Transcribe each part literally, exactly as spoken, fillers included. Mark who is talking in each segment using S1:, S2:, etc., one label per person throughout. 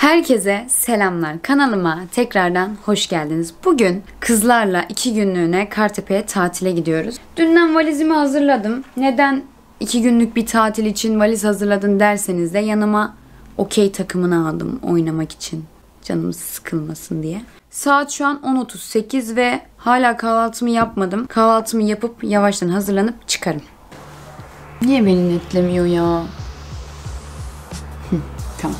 S1: Herkese selamlar. Kanalıma tekrardan hoş geldiniz. Bugün kızlarla iki günlüğüne Kartepe'ye tatile gidiyoruz. Dünden valizimi hazırladım. Neden iki günlük bir tatil için valiz hazırladın derseniz de yanıma okey takımını aldım oynamak için. Canımız sıkılmasın diye. Saat şu an on otuz sekiz ve hala kahvaltımı yapmadım. Kahvaltımı yapıp yavaştan hazırlanıp çıkarım. Niye beni netlemiyor ya? Hı, tamam.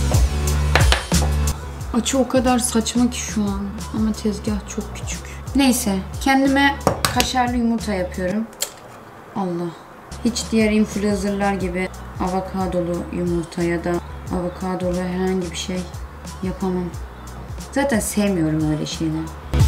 S1: Açı o kadar saçma ki şu an. Ama tezgah çok küçük. Neyse. Kendime kaşarlı yumurta yapıyorum. Allah. Hiç diğer influencerlar gibi avokadolu yumurta ya da avokadolu herhangi bir şey yapamam. Zaten sevmiyorum öyle şeyler.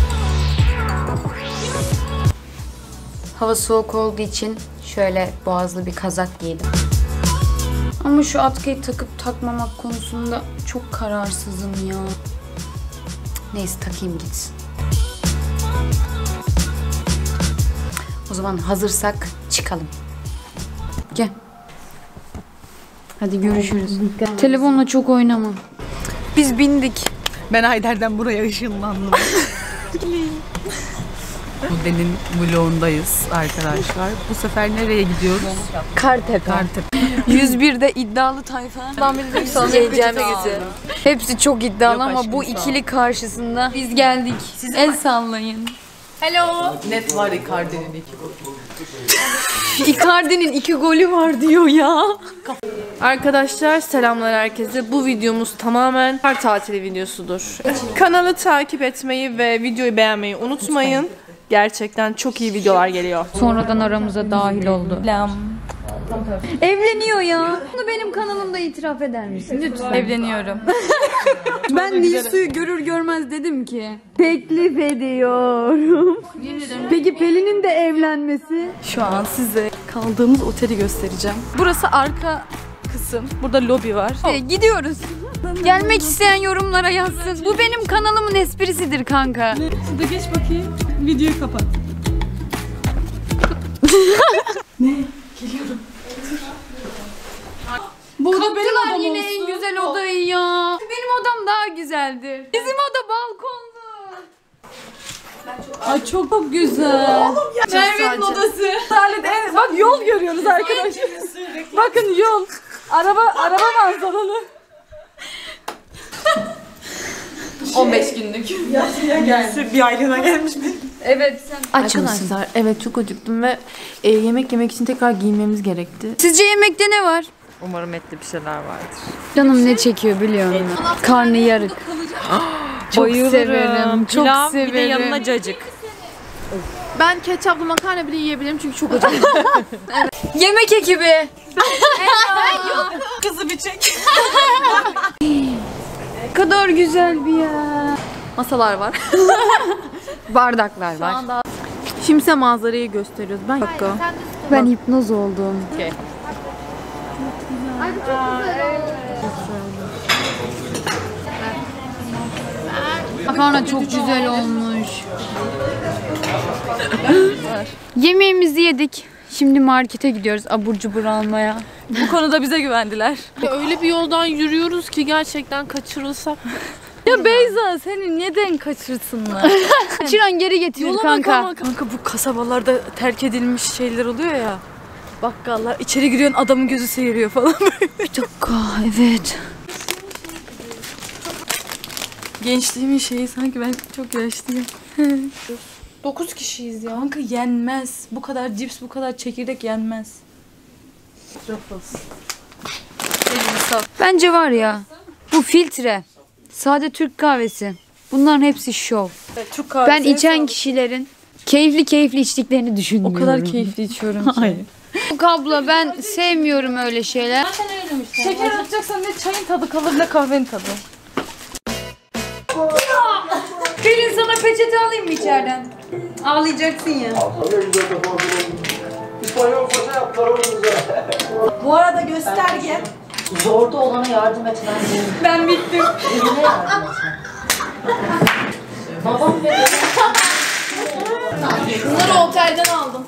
S1: Hava soğuk olduğu için şöyle boğazlı bir kazak giydim. Ama şu atkıyı takıp takmamak konusunda çok kararsızım ya. Neyse takayım gitsin. O zaman hazırsak çıkalım. Gel. Hadi görüşürüz. Telefonla çok oynama. Biz bindik.
S2: Ben Ayder'den buraya ışınlandım. Modelin vlogundayız arkadaşlar. Bu sefer nereye gidiyoruz?
S1: Kartepe.
S2: Kartepe.
S1: yüz birde iddialı tayfa. Hepsi çok iddialı
S2: Yok
S1: ama
S2: aşkım,
S1: bu
S2: sağ ol.
S1: ikili karşısında biz geldik. El sallayın.
S2: Hello. Net var Icardi'nin iki golü.
S1: Icardi'nin iki golü var diyor ya.
S3: Arkadaşlar selamlar herkese. Bu videomuz tamamen kar tatili videosudur. Kanalı takip etmeyi ve videoyu beğenmeyi unutmayın. Gerçekten çok iyi videolar geliyor.
S1: Sonradan aramıza dahil oldu.
S3: Selam.
S1: Evleniyor ya. Bunu benim kanalımda itiraf eder misin? Lütfen.
S3: Evleniyorum.
S1: Ben Nisu'yu görür görmez dedim ki teklif ediyorum. Peki Pelin'in de evlenmesi?
S3: Şu an size kaldığımız oteli göstereceğim. Burası arka kısım. Burada lobi var.
S1: E, gidiyoruz. Gelmek isteyen yorumlara yazsın. Bu benim kanalımın esprisidir kanka.
S2: Şurada geç bakayım. Videoyu kapat.
S1: Bu Kaptılar yine en güzel odayı ya. Benim odam daha güzeldir. Bizim oda balkonlu.
S2: Ay çok, çok güzel.
S1: Merve'nin odası.
S3: Bak yol görüyoruz arkadaşlar. Bakın yol. Araba araba manzaralı.
S2: on beş günlük. Bir aylığına gelmiş mi?
S1: Evet sen aç mısın?
S3: Arkadaşlar evet çok acıktım ve e, yemek yemek için tekrar giyinmemiz gerekti.
S1: Sizce yemekte ne var?
S3: Umarım etli bir şeyler vardır.
S1: Canım ne çekiyor biliyor musun? Karnı yarık. Çok
S3: Bayılırım.
S1: severim. Çok
S3: Pilav,
S1: severim.
S3: bir de yanına cacık. Ben ketçaplı makarna bile yiyebilirim çünkü çok acıktım.
S1: Yemek ekibi.
S2: Kızı bir çek.
S1: Ne kadar güzel bir yer.
S3: Masalar var.
S1: Bardaklar var.
S3: Şimdi size manzarayı gösteriyoruz. Ben dakika.
S1: Ben hipnoz oldum.
S3: Okay.
S1: Makarna çok güzel olmuş. Yemeğimizi yedik. Şimdi markete gidiyoruz abur cubur almaya.
S3: Bu konuda bize güvendiler. Öyle bir yoldan yürüyoruz ki gerçekten kaçırılsak.
S1: Ya Beyza seni neden kaçırsınlar? Kaçıran geri getirir
S3: Yola
S1: kanka.
S3: Kanka. kanka bu kasabalarda terk edilmiş şeyler oluyor ya. Bakkallar içeri giriyorsun adamın gözü seyiriyor falan böyle.
S1: Bir dakika evet.
S3: Gençliğimin şeyi sanki ben çok yaşlıyım. dokuz kişiyiz ya. Kanka yenmez. Bu kadar cips, bu kadar çekirdek yenmez.
S1: Bence var ya bu filtre. Sade Türk kahvesi. Bunların hepsi şov.
S3: Evet, Türk kahvesi
S1: Ben içen kişilerin keyifli keyifli içtiklerini
S3: o
S1: düşünmüyorum.
S3: kadar keyifli içiyorum ki.
S1: Hayır. Yok abla ben sevmiyorum öyle şeyler.
S3: Şeker atacaksan ne çayın tadı kalır ne kahvenin tadı.
S1: Pelin sana peçete alayım mı içeriden? Ağlayacaksın ya.
S2: Bu arada gösterge.
S4: Zorda olana yardım etmen değil.
S1: Ben bittim.
S4: Eline yardım etmen. Babam ve
S3: Bunları otelden aldım.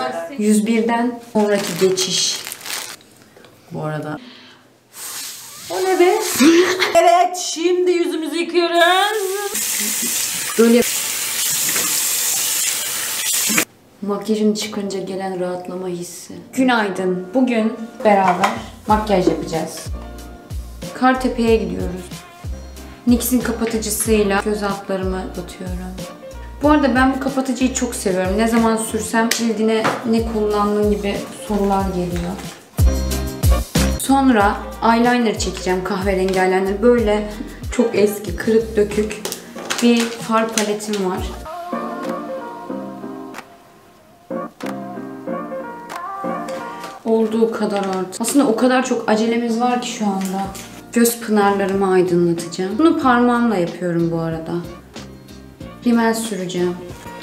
S1: yüz birden sonraki geçiş.
S2: Bu arada
S4: O ne be? Evet, şimdi yüzümüzü yıkıyoruz.
S1: Böyle makyajım çıkınca gelen rahatlama hissi. Günaydın. Bugün beraber makyaj yapacağız. Kartepe'ye gidiyoruz. N Y X'in kapatıcısıyla göz altlarımı batıyorum. Bu arada ben bu kapatıcıyı çok seviyorum. Ne zaman sürsem cildine ne kullandığım gibi sorular geliyor. Sonra eyeliner çekeceğim. Kahverengi eyeliner. Böyle çok eski, kırık dökük bir far paletim var. Olduğu kadar artık. Aslında o kadar çok acelemiz var ki şu anda. Göz pınarlarımı aydınlatacağım. Bunu parmağımla yapıyorum bu arada. Rimel süreceğim.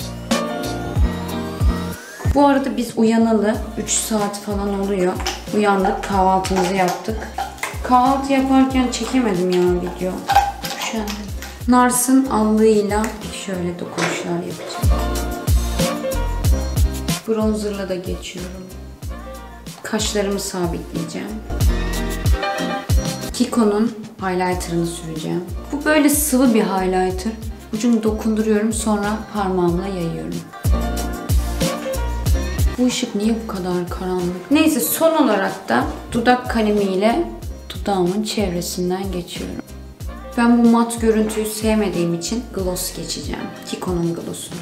S1: Bu arada biz uyanalı üç saat falan oluyor. Uyandık, kahvaltımızı yaptık. Kahvaltı yaparken çekemedim ya video. Üşendim. Nars'ın allığıyla şöyle dokunuşlar yapacağım. Bronzerla da geçiyorum. Kaşlarımı sabitleyeceğim. Kiko'nun highlighter'ını süreceğim. Bu böyle sıvı bir highlighter. Ucunu dokunduruyorum, sonra parmağımla yayıyorum. Bu ışık niye bu kadar karanlık? Neyse, son olarak da dudak kalemiyle dudağımın çevresinden geçiyorum. Ben bu mat görüntüyü sevmediğim için gloss geçeceğim. Kiko'nun glossunu.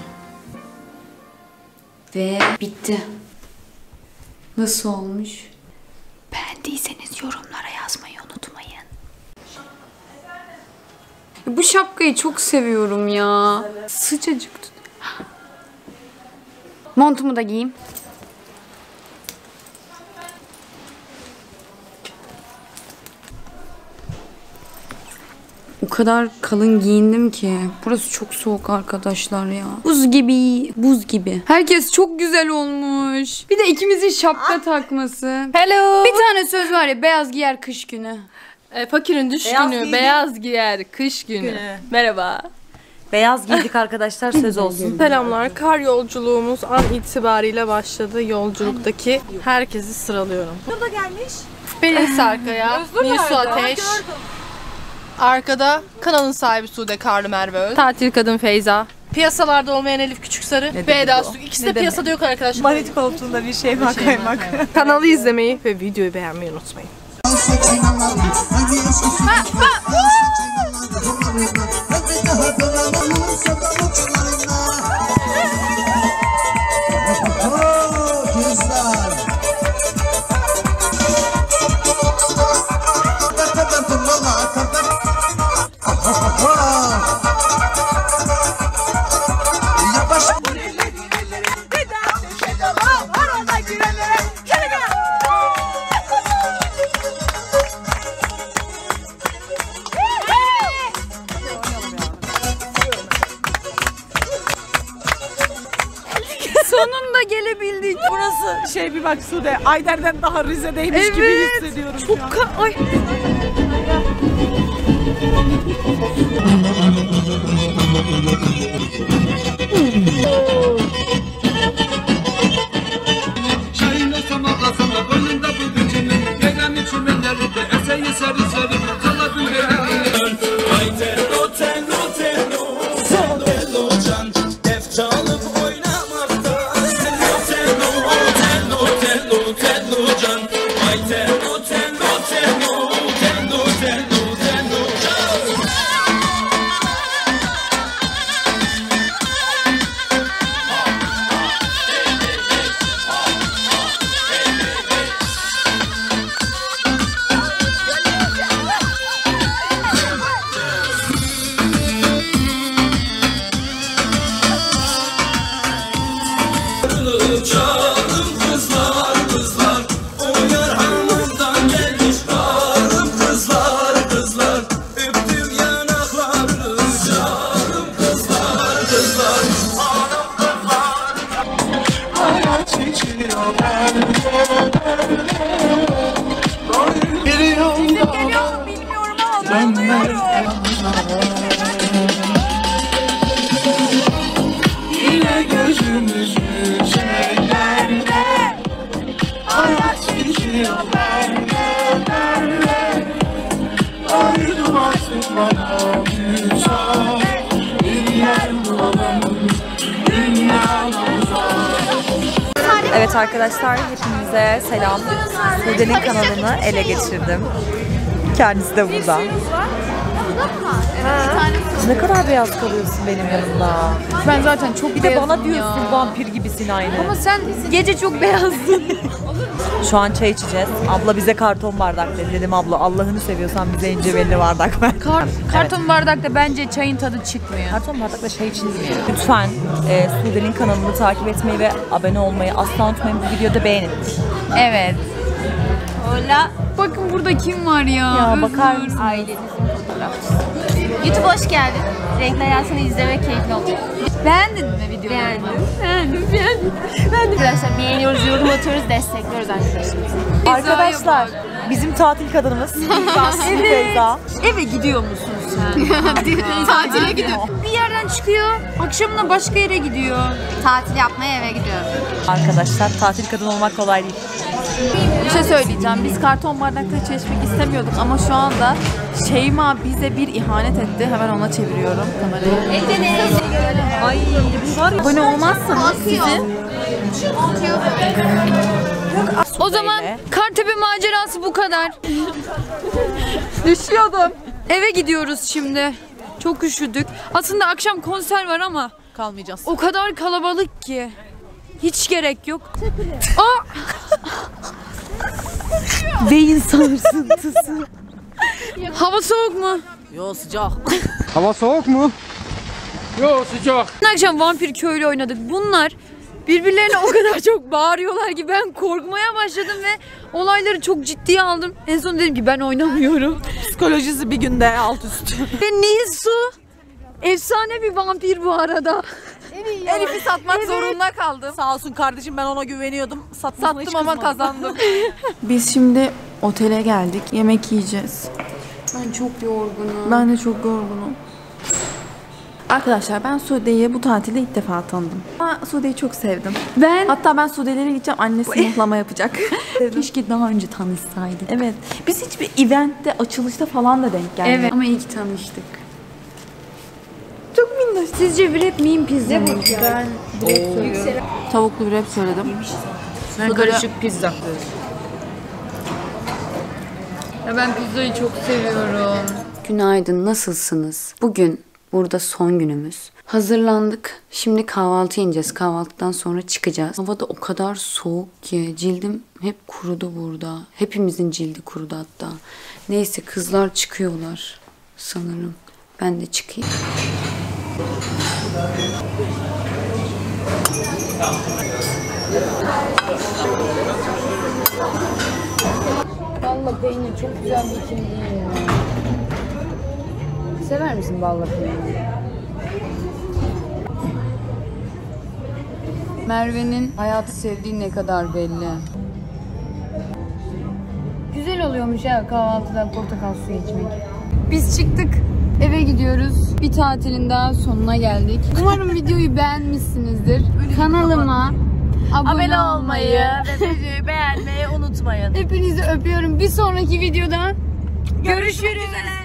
S1: Ve bitti. Nasıl olmuş? Beğendiyseniz yorumlara yazmayı unutmayın. Bu şapkayı çok seviyorum ya. Sıcacık. Montumu da giyeyim. O kadar kalın giyindim ki. Burası çok soğuk arkadaşlar ya. Buz gibi, buz gibi. Herkes çok güzel olmuş. Bir de ikimizin şapka takması.
S3: Hello.
S1: Bir tane söz var ya, beyaz giyer kış günü.
S3: E, fakirin düş
S4: Beyaz
S3: günü,
S4: giydik.
S3: beyaz giyer kış günü.
S4: Günü.
S3: Merhaba.
S4: Beyaz giydik arkadaşlar, söz olsun.
S3: Selamlar. Kar yolculuğumuz an itibariyle başladı. Yolculuktaki herkesi sıralıyorum.
S4: Burada gelmiş.
S3: Pelin Sarkaya, Nisu Ateş. Arkada kanalın sahibi Sude Karlı Merve Öz. Tatil kadın Feyza. Piyasalarda olmayan Elif Küçüksarı ve Eda Su. İkisi de piyasada yok arkadaşlar.
S4: Marit koltuğunda bir şey var, kaymak.
S3: Kanalı izlemeyi ve videoyu beğenmeyi unutmayın.
S1: Sonunda gelebildik.
S2: Burası şey bir bak Sude, Ayder'den daha Rize'deymiş gibi hissediyorum şu an.
S1: Çok ay.
S5: Yine gözümüzü çekerle hayat geçiyor. bana müsaade. Dinler bulalım dünyada uzak.
S6: Evet arkadaşlar, hepinize selam. Sude'nin kanalını ele geçirdim. Kendisi de burada. Ne kadar beyaz kalıyorsun benim yanımda.
S2: Ben zaten çok
S6: Bir de bana diyorsun ya, vampir gibisin aynı.
S2: Ama sen gece çok beyazdın.
S6: Şu an çay içeceğiz. Abla bize karton bardak dedi. Dedim abla Allah'ını seviyorsan bize ince belli bardak ver.
S2: Kar, karton bardakta bence çayın tadı çıkmıyor.
S6: Karton bardakla çay içilmiyor. Lütfen e, Sude'nin kanalını takip etmeyi ve abone olmayı asla unutmayın. Bu videoda beğenin.
S2: Evet. Öyle. Bakın burada kim var ya?
S6: Ya bakar mısın?
S7: Ailenizin fotoğrafçısı. YouTube hoş geldin. Renkli hayatını izlemek keyifli olacak.
S2: Beğendin mi videoyu?
S7: Beğendim. Beğendim, beğendim. Beğendim. Arkadaşlar beğeniyoruz, yorum atıyoruz, destekliyoruz arkadaşlarımızı.
S6: Arkadaşlar bizim tatil kadınımız Bahsi Feyza.
S2: Eve gidiyor musun sen? Tatile gidiyor. Bir yerden çıkıyor, akşamına başka yere gidiyor.
S7: Tatil yapmaya eve gidiyorum.
S6: Arkadaşlar tatil kadın olmak kolay değil.
S3: Bir şey söyleyeceğim. Biz karton bardakta çay içmek istemiyorduk ama şu anda Şeyma bize bir ihanet etti. Hemen ona çeviriyorum kamerayı.
S6: Ay bu var ya.
S3: Abone olmazsanız sizi
S2: O zaman Kartepe macerası bu kadar.
S3: düşüyordum.
S2: Eve gidiyoruz şimdi. Çok üşüdük. Aslında akşam konser var ama
S3: Kalmayacağız.
S2: o kadar kalabalık ki. Hiç gerek yok. Aa!
S6: Beyin sarsıntısı.
S2: Hava soğuk mu?
S3: Yo sıcak.
S8: Hava soğuk mu? Yok sıcak.
S2: Dün akşam vampir köylü oynadık. Bunlar birbirlerine o kadar çok bağırıyorlar ki ben korkmaya başladım ve olayları çok ciddiye aldım. En son dedim ki ben oynamıyorum.
S3: Psikolojisi bir günde alt üst.
S2: Ve Nilsu efsane bir vampir bu arada.
S3: Elif'i satmak zorunda kaldım.
S6: Sağ olsun kardeşim, ben ona güveniyordum. Satmasına hiç
S3: Sattım ama
S6: kızmadım.
S3: kazandım. Biz şimdi otele geldik. Yemek yiyeceğiz.
S2: Ben çok yorgunum.
S3: Ben de çok yorgunum. Arkadaşlar ben Sude'yi bu tatilde ilk defa tanıdım. Ama Sude'yi çok sevdim.
S2: Ben
S3: Hatta ben Sude'lere gideceğim. Annesi muhlama yapacak.
S2: keşke daha önce tanışsaydık.
S3: Evet. Biz hiçbir eventte, açılışta falan da denk gelmedik.
S2: Evet ama iyi ki tanıştık.
S3: Çok minnoş.
S2: Sizce wrap miyim pizza mı?
S3: Ben tavuklu wrap söyledim.
S2: Ben karışık pizza. Ya ben pizzayı çok seviyorum. Günaydın, nasılsınız? Bugün burada son günümüz. Hazırlandık. Şimdi kahvaltı ineceğiz. Kahvaltıdan sonra çıkacağız. Hava da o kadar soğuk ki cildim hep kurudu burada. Hepimizin cildi kurudu hatta. Neyse kızlar çıkıyorlar sanırım. Ben de çıkayım. Balla peynir çok güzel bir ikim değil mi? Sever misin balla peyniri? Merve'nin hayatı sevdiği ne kadar belli. Güzel oluyormuş ya kahvaltıda portakal suyu içmek. Biz çıktık. Eve gidiyoruz. Bir tatilin daha sonuna geldik. Umarım videoyu beğenmişsinizdir. Kanalıma abone olmayı
S6: ve videoyu beğenmeyi unutmayın.
S2: Hepinizi öpüyorum. Bir sonraki videoda görüşürüz.